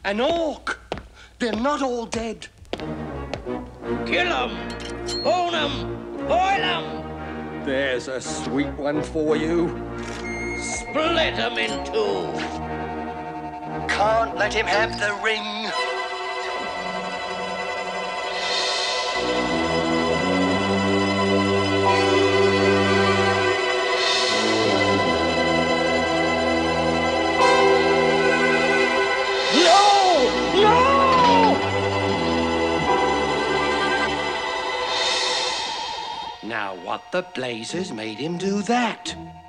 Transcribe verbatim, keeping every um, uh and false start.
An orc! They're not all dead. Kill 'em! Bone 'em! Boil 'em! There's a sweet one for you. Split 'em in two! Can't let him have the ring. Now, what the blazes made him do that?